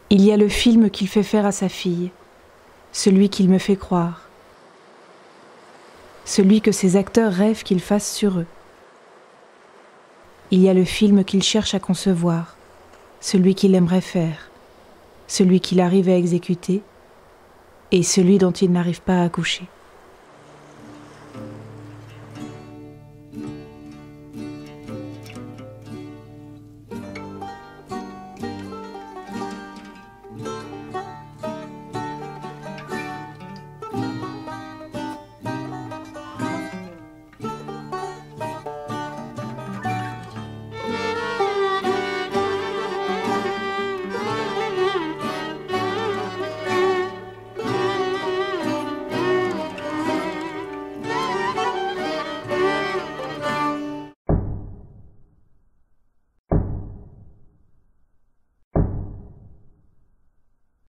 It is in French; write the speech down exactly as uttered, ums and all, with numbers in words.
Il y a le film qu'il fait faire à sa fille, celui qu'il me fait croire, celui que ses acteurs rêvent qu'il fasse sur eux. Il y a le film qu'il cherche à concevoir, celui qu'il aimerait faire, celui qu'il arrive à exécuter et celui dont il n'arrive pas à accoucher.